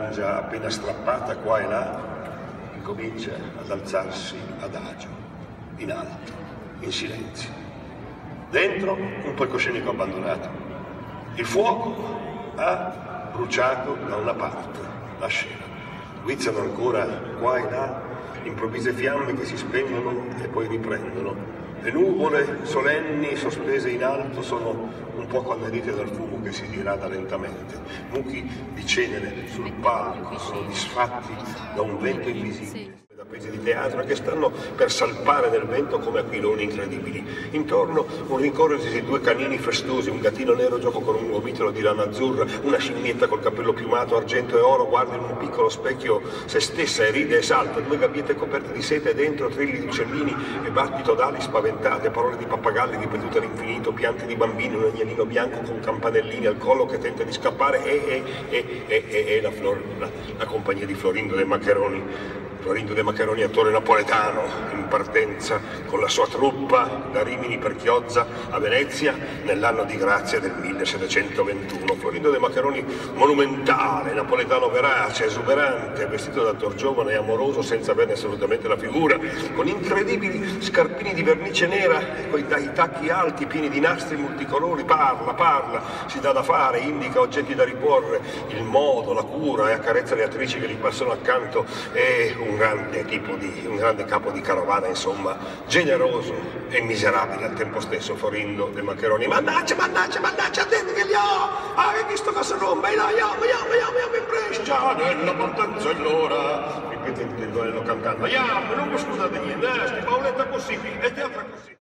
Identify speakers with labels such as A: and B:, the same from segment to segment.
A: frangia appena strappata qua e là, incomincia ad alzarsi adagio, in alto, in silenzio. Dentro un palcoscenico abbandonato. Il fuoco ha bruciato da una parte la scena. Guizzano ancora qua e là improvvise fiamme che si spengono e poi riprendono. Le nuvole solenni sospese in alto sono un poco annerite dal fumo che si dirada lentamente. Mucchi di cenere sul palco sono disfatti da un vento invisibile, da pezzi di teatro che stanno per salpare nel vento come aquiloni incredibili. Intorno un rincorrersi di due canini festosi, un gattino nero gioco con un gomitolo di lana azzurra, una scimmietta col capello piumato argento e oro guarda in un piccolo specchio se stessa e ride e salta, due gabbiette coperte di seta e dentro trilli di uccellini e battito d'ali spaventate, parole di pappagalli ripetute all'infinito, pianti di bambini, un agnellino bianco con campanellini al collo che tenta di scappare e la compagnia di Florindo De Maccheroni. Florindo De Maccheroni, attore napoletano, in partenza con la sua truppa da Rimini per Chiozza a Venezia nell'anno di grazia del 1721. Florindo De Maccheroni monumentale, napoletano verace, esuberante, vestito da attor giovane e amoroso senza averne assolutamente la figura, con incredibili scarpini di vernice nera e dai tacchi alti pieni di nastri multicolori, parla, si dà da fare, indica oggetti da riporre, il modo, la cura e accarezza le attrici che gli passano accanto e un grande capo di carovana, insomma, generoso e miserabile al tempo stesso, Florindo De Maccheroni. Mannaggia, attenti che li ho! Hai visto cosa rompe? Io in brescia, nella partenza allora! Ripete il tendonello cantando. Non mi scusate niente, sti Paoletta così, e teatro così.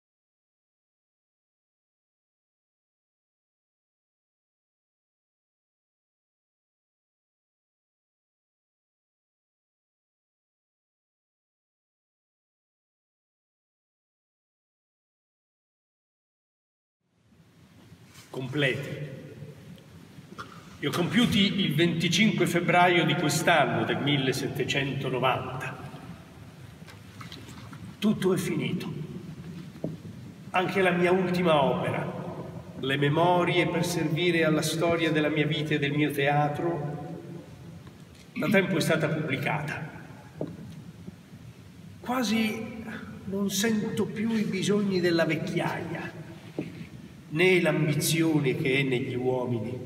B: Completi. Li ho compiuti il 25 febbraio di quest'anno del 1790. Tutto è finito. Anche la mia ultima opera, le memorie per servire alla storia della mia vita e del mio teatro, da tempo è stata pubblicata. Quasi non sento più i bisogni della vecchiaia, né l'ambizione che è negli uomini.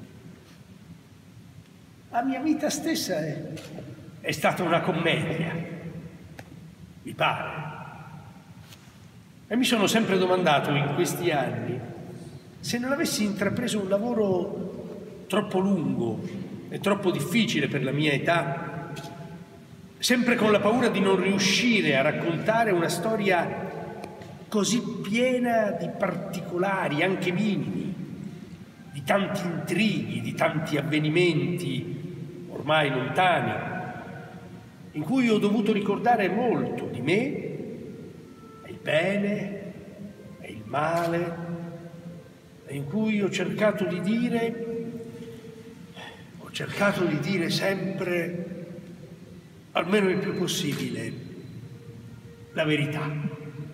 B: La mia vita stessa è stata una commedia, mi pare. E mi sono sempre domandato in questi anni se non avessi intrapreso un lavoro troppo lungo e troppo difficile per la mia età, sempre con la paura di non riuscire a raccontare una storia così piena di particolari, anche minimi, di tanti intrighi, di tanti avvenimenti ormai lontani, in cui ho dovuto ricordare molto di me, e il bene, e il male, e in cui ho cercato di dire sempre, almeno il più possibile, la verità.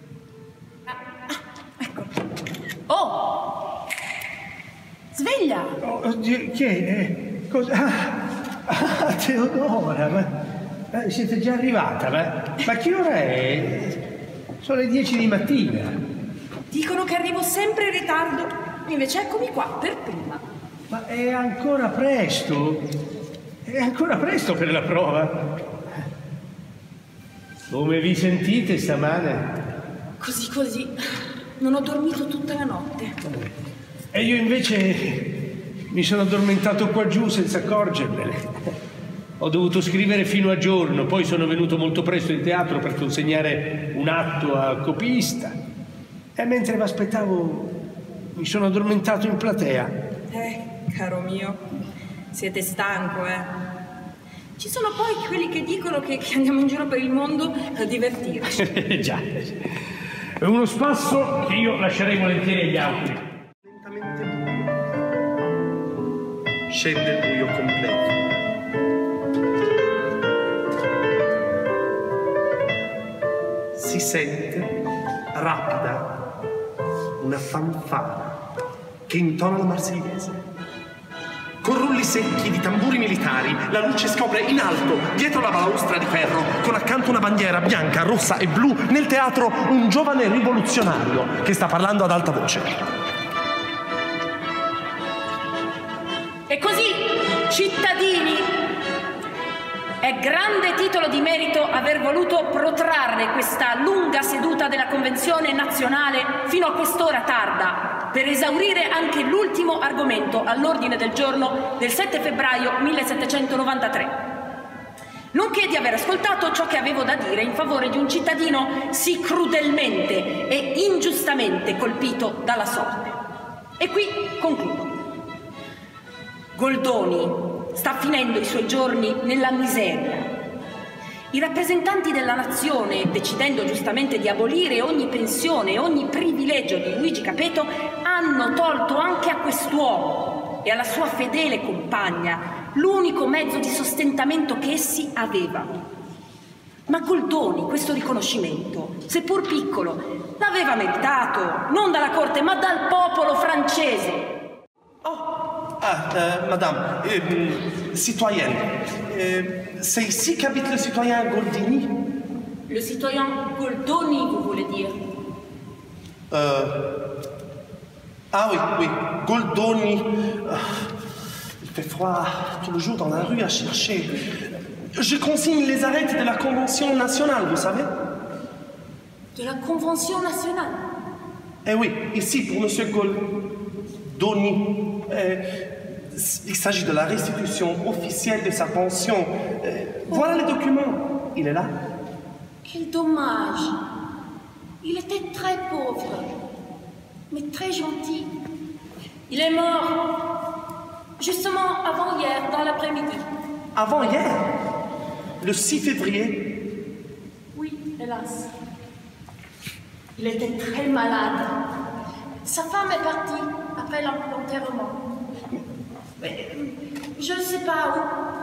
C: Oh! Sveglia!
B: Oh, chi è? Cosa? Teodora, ma siete già arrivata? Ma che ora è? Sono le 10 di mattina.
C: Dicono che arrivo sempre in ritardo, invece eccomi qua per prima.
B: Ma è ancora presto? È ancora presto per la prova? Come vi sentite stamane?
C: Così. Non ho dormito tutta la notte.
B: E io invece mi sono addormentato qua giù senza accorgermene. Ho dovuto scrivere fino a giorno, poi sono venuto molto presto in teatro per consegnare un atto al copista. E mentre vi aspettavo mi sono addormentato in platea.
C: Caro mio, siete stanco, Ci sono poi quelli che dicono che andiamo in giro per il mondo a divertirci.
B: Già. È uno spasso che io lascerei volentieri agli altri. Lentamente scende il buio completo. Si sente rapida una fanfara che intona la marseiese. Con rulli
D: secchi di tamburi militari, la luce scopre in alto, dietro la balaustra di ferro, con accanto una bandiera bianca, rossa e blu, nel teatro un giovane rivoluzionario che sta parlando ad alta voce.
C: E così, cittadini, è grande titolo di merito aver voluto protrarre questa lunga seduta della Convenzione Nazionale fino a quest'ora tarda, per esaurire anche l'ultimo argomento all'ordine del giorno del 7 febbraio 1793. Nonché di aver ascoltato ciò che avevo da dire in favore di un cittadino sì crudelmente e ingiustamente colpito dalla sorte. E qui concludo. Goldoni sta finendo i suoi giorni nella miseria. I rappresentanti della nazione, decidendo giustamente di abolire ogni pensione e ogni privilegio di Luigi Capeto, hanno tolto anche a quest'uomo e alla sua fedele compagna l'unico mezzo di sostentamento che essi avevano. Ma Goldoni questo riconoscimento, seppur piccolo, l'aveva meritato, non dalla corte ma dal popolo francese.
D: Madame, citoyenne, c'est ici qu'habite le citoyen Goldini?
C: Le citoyen Goldoni, vous voulez dire?
D: Ah oui, Goldoni. Il fait froid tout le jour dans la rue à chercher. Je consigne les arêtes de la Convention nationale, vous savez?
C: De la Convention nationale?
D: Eh oui, ici pour Monsieur Goldoni. Il s'agit de la restitution officielle de sa pension. Voilà les documents. Il est là.
C: Quel dommage. Il était très pauvre, mais très gentil. Il est mort justement avant-hier, dans l'après-midi.
D: Avant-hier? Le 6 février?
C: Oui, hélas. Il était très malade. Sa femme est partie après l'enterrement. Mais je ne sais pas où.